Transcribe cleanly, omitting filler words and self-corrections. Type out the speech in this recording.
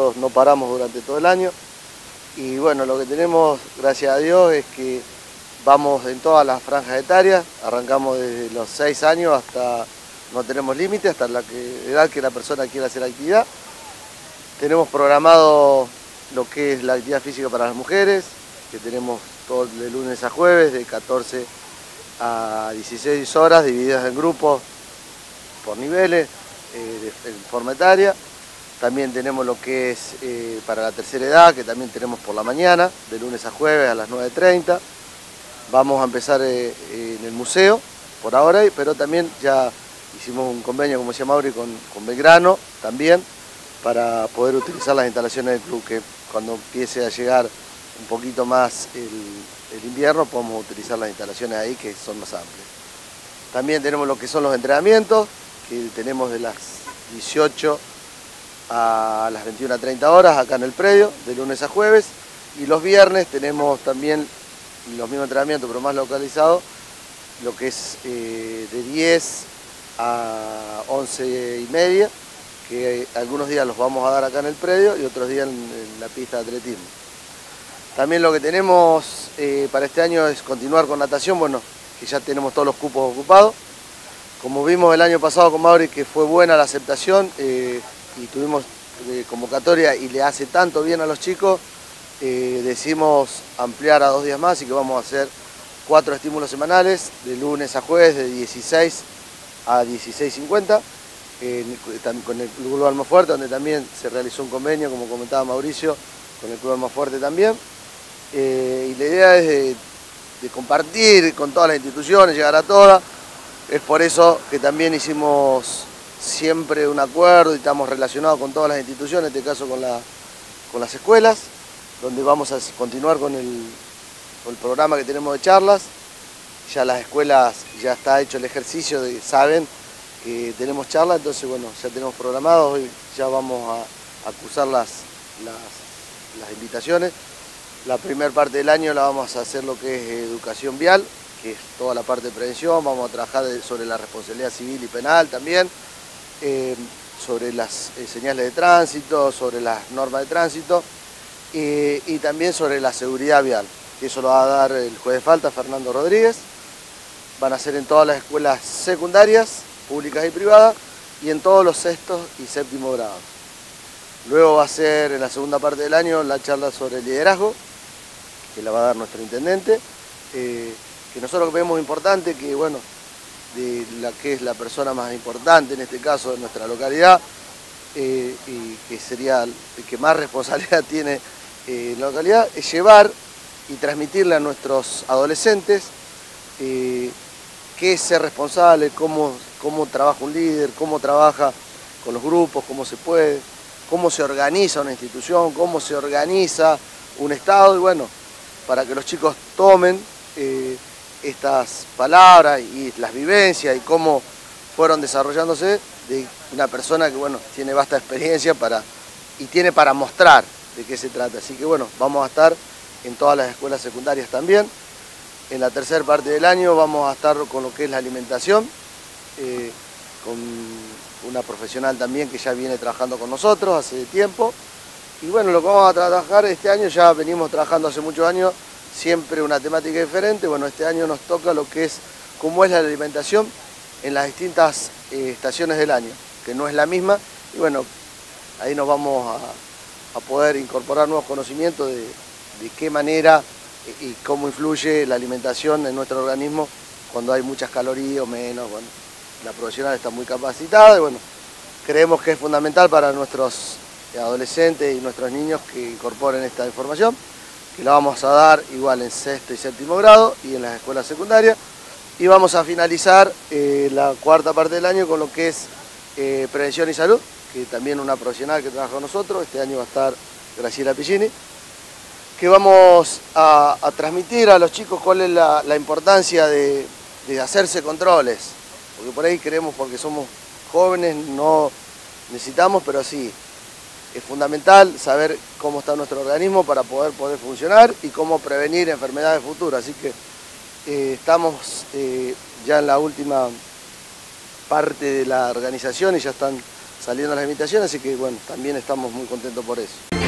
nosotros no paramos durante todo el año. Y bueno, lo que tenemos, gracias a Dios, es que vamos en todas las franjas etarias, arrancamos desde los 6 años hasta, no tenemos límite, hasta la edad que la persona quiera hacer actividad. Tenemos programado lo que es la actividad física para las mujeres, que tenemos todo de lunes a jueves, de 14 a 16 horas, divididas en grupos por niveles, en forma etaria. También tenemos lo que es para la tercera edad, que también tenemos por la mañana, de lunes a jueves a las 9:30. Vamos a empezar en el museo por ahora, pero también ya hicimos un convenio, como decía Mauri, con Belgrano también, para poder utilizar las instalaciones del club, que cuando empiece a llegar un poquito más el invierno podemos utilizar las instalaciones ahí, que son más amplias. También tenemos lo que son los entrenamientos, que tenemos de las 18 a las 21:30 horas acá en el predio, de lunes a jueves, y los viernes tenemos también los mismos entrenamientos, pero más localizados, lo que es de 10 a 11:30, que algunos días los vamos a dar acá en el predio y otros días en la pista de atletismo. También lo que tenemos para este año es continuar con natación, bueno, que ya tenemos todos los cupos ocupados. Como vimos el año pasado con Mauri, que fue buena la aceptación y tuvimos convocatoria y le hace tanto bien a los chicos, decidimos ampliar a 2 días más y que vamos a hacer 4 estímulos semanales, de lunes a jueves, de 16 a 16:50, con el Club Almafuerte, donde también se realizó un convenio, como comentaba Mauricio, con el Club Almafuerte también. Y la idea es de compartir con todas las instituciones, llegar a todas. Es por eso que también hicimos siempre un acuerdo y estamos relacionados con todas las instituciones, en este caso con las escuelas, donde vamos a continuar con el programa que tenemos de charlas. Ya las escuelas, ya está hecho el ejercicio, saben que tenemos charlas, entonces bueno, ya tenemos programados, hoy ya vamos a cursar las invitaciones. La primera parte del año la vamos a hacer lo que es educación vial, que es toda la parte de prevención, vamos a trabajar sobre la responsabilidad civil y penal también, sobre las señales de tránsito, sobre las normas de tránsito y también sobre la seguridad vial, que eso lo va a dar el juez de falta, Fernando Rodríguez. Van a ser en todas las escuelas secundarias, públicas y privadas, y en todos los sextos y séptimos grados. Luego va a ser en la segunda parte del año la charla sobre el liderazgo, que la va a dar nuestro intendente, que nosotros vemos importante, que bueno, de la que es la persona más importante en este caso de nuestra localidad, y que sería el que más responsabilidad tiene en la localidad, es llevar y transmitirle a nuestros adolescentes qué es ser responsable, cómo trabaja un líder, cómo trabaja con los grupos, cómo se puede, cómo se organiza una institución, cómo se organiza un Estado, y bueno, para que los chicos tomen estas palabras y las vivencias y cómo fueron desarrollándose de una persona que bueno, tiene vasta experiencia y tiene para mostrar de qué se trata. Así que bueno, vamos a estar en todas las escuelas secundarias también. En la tercera parte del año vamos a estar con lo que es la alimentación, con una profesional también que ya viene trabajando con nosotros hace tiempo. Y bueno, lo que vamos a trabajar este año, ya venimos trabajando hace muchos años, siempre una temática diferente. Bueno, este año nos toca lo que es cómo es la alimentación en las distintas estaciones del año, que no es la misma. Y bueno, ahí nos vamos a poder incorporar nuevos conocimientos de qué manera y cómo influye la alimentación en nuestro organismo cuando hay muchas calorías o menos. Bueno, la profesional está muy capacitada y bueno, creemos que es fundamental para nuestros adolescentes y nuestros niños que incorporen esta información, que la vamos a dar igual en sexto y séptimo grado y en las escuelas secundarias. Y vamos a finalizar la cuarta parte del año con lo que es prevención y salud, que también una profesional que trabaja con nosotros, este año va a estar Graciela Piccini, que vamos a transmitir a los chicos cuál es la importancia de hacerse controles, porque por ahí creemos, porque somos jóvenes, no necesitamos, pero sí, es fundamental saber cómo está nuestro organismo para poder funcionar y cómo prevenir enfermedades futuras. Así que estamos ya en la última parte de la organización y ya están saliendo las invitaciones, así que bueno, también estamos muy contentos por eso.